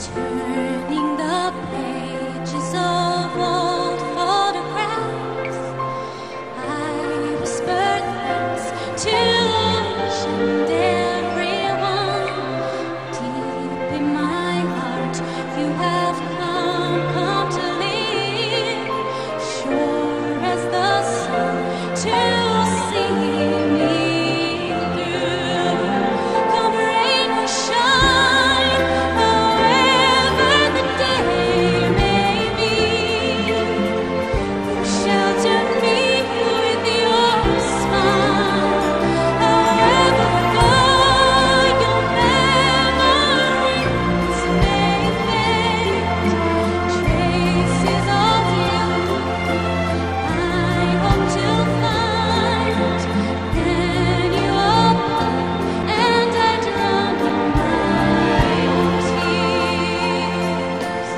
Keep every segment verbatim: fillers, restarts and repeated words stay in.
Turning the pages of old photographs, I whisper thanks to each and everyone. Deep in my heart, you have come, come to live, sure as the sun, to see me through. Come rain or shine, however the day may be, you shelter me with your smile. However far your memories may fade, traces of you I hope to find. Then you open and I drown in my own tears.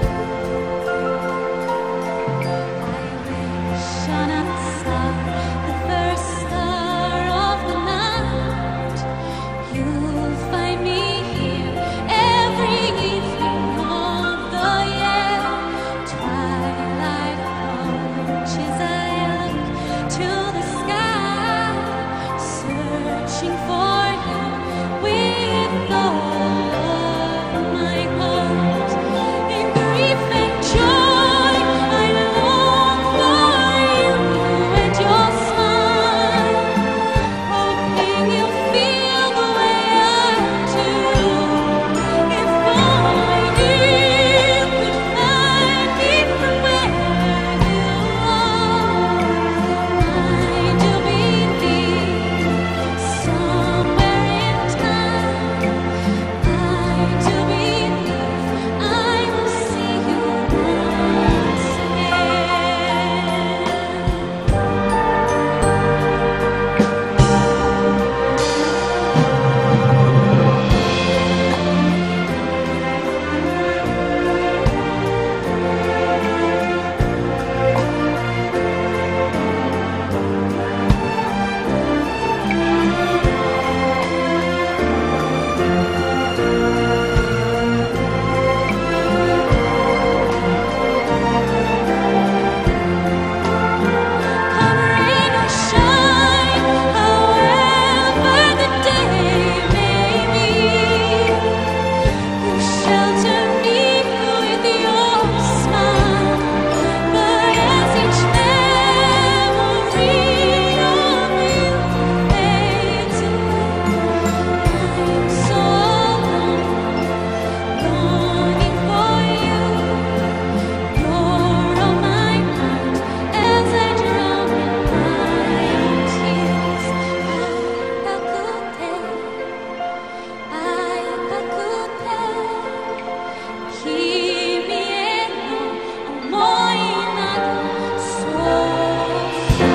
I wish on a star, the first star of the night. You'll find me here every evening of the year. Twilight approaches, I look to the sky, searching for you with all of my heart. In grief and joy, I long for you and your smile, hoping you'll feel the way I do. If only you could find me from where you are, I do believe somewhere in time, I do believe I will see you once again. Come rain or shine, however the day may be, you shelter me with your smile. But as each memory of you fades away, I'm so alone, longing for you. You're on my mind as I drown in my own tears. Ai bakute, kimi e no omoi nada sou.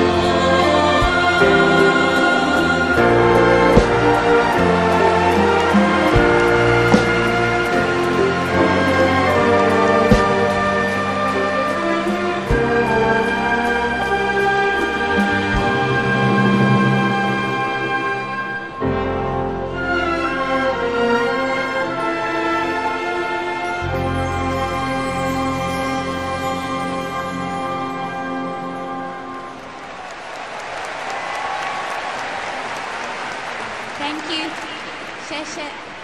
Thank you. 谢谢。